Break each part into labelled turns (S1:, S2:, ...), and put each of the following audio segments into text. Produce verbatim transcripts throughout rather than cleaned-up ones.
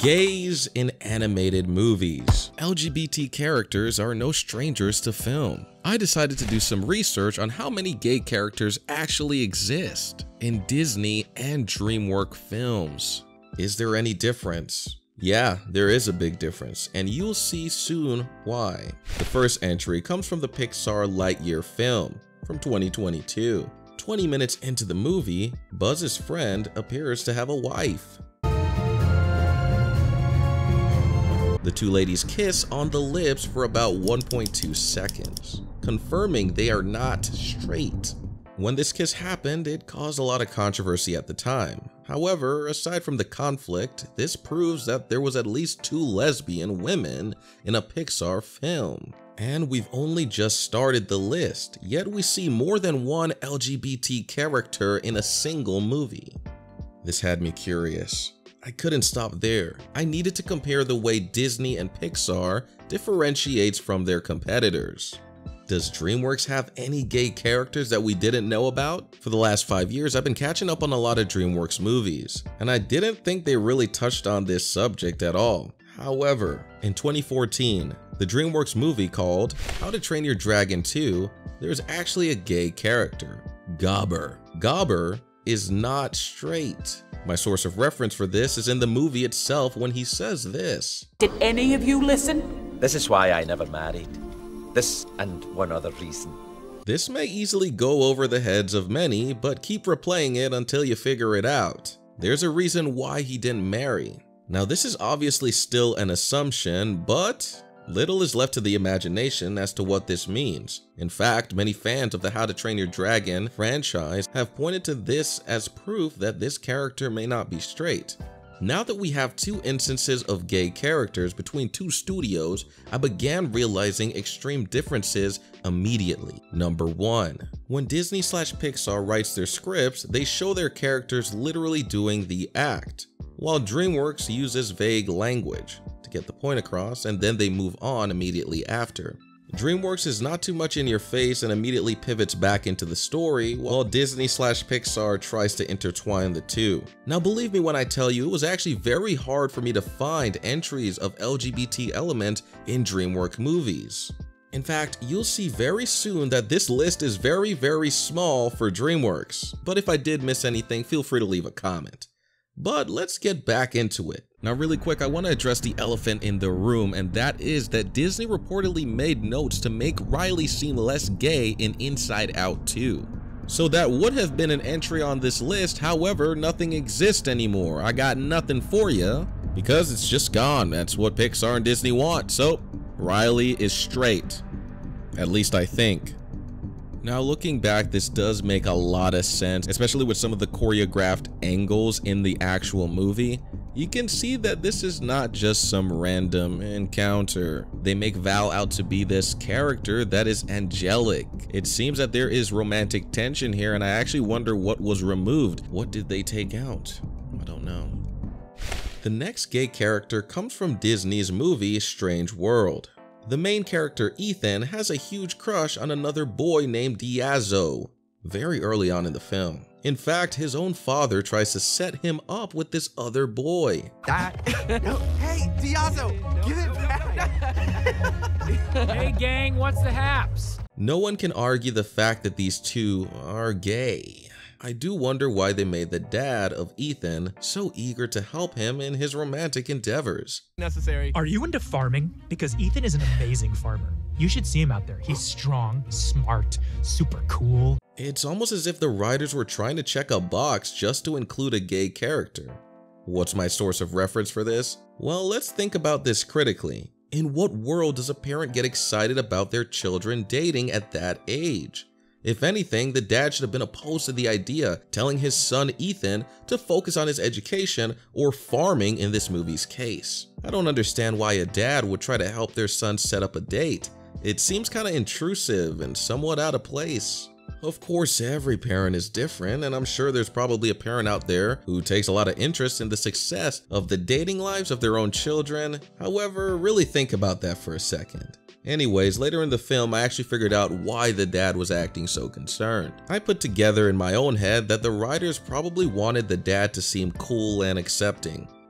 S1: Gays in animated movies. L G B T characters are no strangers to film. I decided to do some research on how many gay characters actually exist in Disney and DreamWorks films. Is there any difference? Yeah, there is a big difference, and you'll see soon why. The first entry comes from the Pixar Lightyear film from twenty twenty-two. twenty minutes into the movie, Buzz's friend appears to have a wife. The two ladies kiss on the lips for about one point two seconds, confirming they are not straight. When this kiss happened, it caused a lot of controversy at the time. However, aside from the conflict, this proves that there was at least two lesbian women in a Pixar film. And we've only just started the list, yet we see more than one L G B T character in a single movie. This had me curious. I couldn't stop there. I needed to compare the way Disney and Pixar differentiates from their competitors. Does DreamWorks have any gay characters that we didn't know about? For the last five years, I've been catching up on a lot of DreamWorks movies, and I didn't think they really touched on this subject at all. However, in twenty fourteen, the DreamWorks movie called How to Train Your Dragon two, there's actually a gay character, Gobber. Gobber is not straight. My source of reference for this is in the movie itself when he says this.
S2: Did any of you listen?
S3: This is why I never married. This and one other reason.
S1: This may easily go over the heads of many, but keep replaying it until you figure it out. There's a reason why he didn't marry. Now this is obviously still an assumption, but little is left to the imagination as to what this means. In fact, many fans of the How to Train Your Dragon franchise have pointed to this as proof that this character may not be straight. Now that we have two instances of gay characters between two studios, I began realizing extreme differences immediately. Number one, when Disney slash Pixar writes their scripts, they show their characters literally doing the act, while DreamWorks uses vague language to get the point across, and then they move on immediately after. DreamWorks is not too much in your face and immediately pivots back into the story, while Disney slash Pixar tries to intertwine the two. Now believe me when I tell you, it was actually very hard for me to find entries of L G B T element in DreamWorks movies. In fact, you'll see very soon that this list is very, very small for DreamWorks. But if I did miss anything, feel free to leave a comment. But let's get back into it. Now really quick, I want to address the elephant in the room, and that is that Disney reportedly made notes to make Riley seem less gay in Inside Out two. So that would have been an entry on this list, however, nothing exists anymore. I got nothing for you because it's just gone. That's what Pixar and Disney want. So Riley is straight, at least I think. Now looking back, this does make a lot of sense, especially with some of the choreographed angles in the actual movie. You can see that this is not just some random encounter. They make Val out to be this character that is angelic. It seems that there is romantic tension here, and I actually wonder what was removed. What did they take out? I don't know. The next gay character comes from Disney's movie Strange World. The main character, Ethan, has a huge crush on another boy named Diazo very early on in the film. In fact, his own father tries to set him up with this other boy.
S4: That, no, hey, Diazo, give it back.
S5: Hey gang, what's the haps?
S1: No one can argue the fact that these two are gay. I do wonder why they made the dad of Ethan so eager to help him in his romantic endeavors.
S4: Necessary.
S6: Are you into farming? Because Ethan is an amazing farmer. You should see him out there. He's strong, smart, super cool.
S1: It's almost as if the writers were trying to check a box just to include a gay character. What's my source of reference for this? Well, let's think about this critically. In what world does a parent get excited about their children dating at that age? If anything, the dad should have been opposed to the idea, telling his son Ethan to focus on his education or farming in this movie's case. I don't understand why a dad would try to help their son set up a date. It seems kind of intrusive and somewhat out of place. Of course, every parent is different, and I'm sure there's probably a parent out there who takes a lot of interest in the success of the dating lives of their own children. However, really think about that for a second. Anyways, later in the film, I actually figured out why the dad was acting so concerned. I put together in my own head that the writers probably wanted the dad to seem cool and accepting.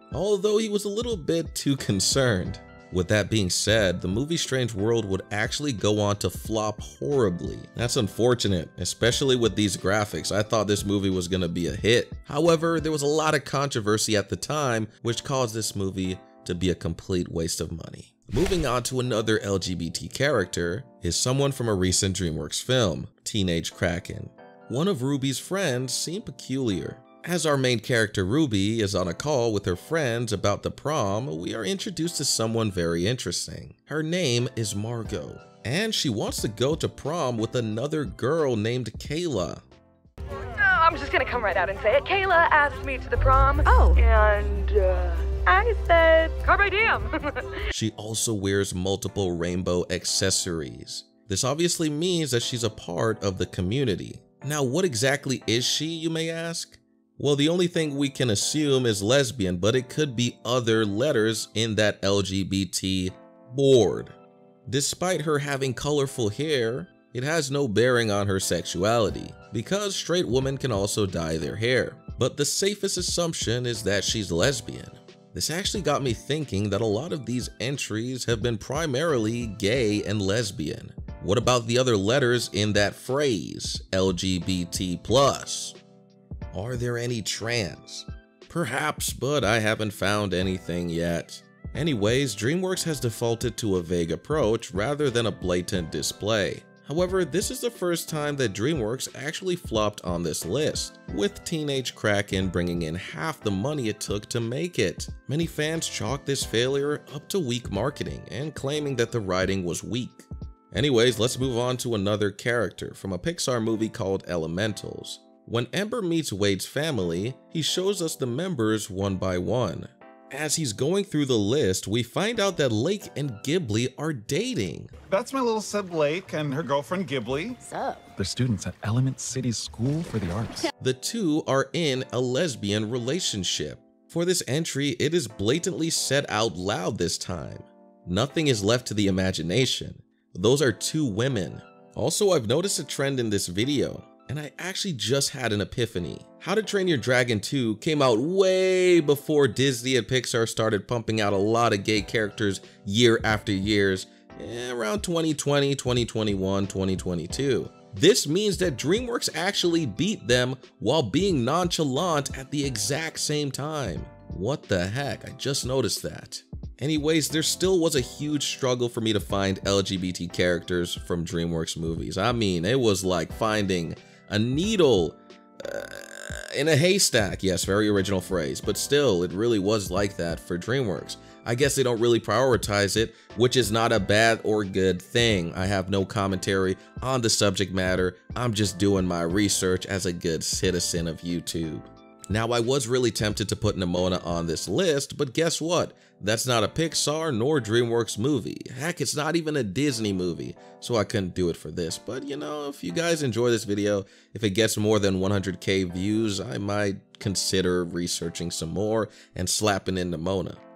S1: although he was a little bit too concerned. With that being said, the movie Strange World would actually go on to flop horribly. That's unfortunate, especially with these graphics. I thought this movie was gonna be a hit. However, there was a lot of controversy at the time, which caused this movie to be a complete waste of money. Moving on to another L G B T character is someone from a recent DreamWorks film, Teenage Kraken. One of Ruby's friends seemed peculiar. As our main character Ruby is on a call with her friends about the prom, we are introduced to someone very interesting. Her name is Margot, and she wants to go to prom with another girl named Kayla.
S7: No, I'm just gonna come right out and say it. Kayla asked me to the prom.
S8: Oh.
S7: And uh, I said, carpe diem.
S1: She also wears multiple rainbow accessories. This obviously means that she's a part of the community. Now, what exactly is she, you may ask? Well, the only thing we can assume is lesbian, but it could be other letters in that L G B T board. Despite her having colorful hair, it has no bearing on her sexuality, because straight women can also dye their hair. But the safest assumption is that she's lesbian. This actually got me thinking that a lot of these entries have been primarily gay and lesbian. What about the other letters in that phrase, L G B T plus? Are there any trans? Perhaps, but I haven't found anything yet. Anyways, DreamWorks has defaulted to a vague approach rather than a blatant display. However, this is the first time that DreamWorks actually flopped on this list, with Teenage Kraken bringing in half the money it took to make it. Many fans chalk this failure up to weak marketing and claiming that the writing was weak. Anyways, let's move on to another character from a Pixar movie called Elementals. When Ember meets Wade's family, he shows us the members one by one. As he's going through the list, we find out that Lake and Ghibli are dating.
S9: That's my little sib Lake and her girlfriend Ghibli.
S8: Sup?
S9: They're students at Element City School for the Arts.
S1: The two are in a lesbian relationship. For this entry, it is blatantly said out loud this time. Nothing is left to the imagination. Those are two women. Also, I've noticed a trend in this video, and I actually just had an epiphany. How to Train Your Dragon two came out way before Disney and Pixar started pumping out a lot of gay characters year after years, eh, around twenty twenty, twenty twenty-one, twenty twenty-two. This means that DreamWorks actually beat them while being nonchalant at the exact same time. What the heck, I just noticed that. Anyways, there still was a huge struggle for me to find L G B T characters from DreamWorks movies. I mean, it was like finding a needle uh, in a haystack. Yes, very original phrase, but still, it really was like that for DreamWorks. I guess they don't really prioritize it, which is not a bad or good thing. I have no commentary on the subject matter. I'm just doing my research as a good citizen of YouTube. Now, I was really tempted to put Nimona on this list, but guess what? That's not a Pixar nor DreamWorks movie. Heck, it's not even a Disney movie, so I couldn't do it for this. But you know, if you guys enjoy this video, if it gets more than one hundred K views, I might consider researching some more and slapping in Nimona.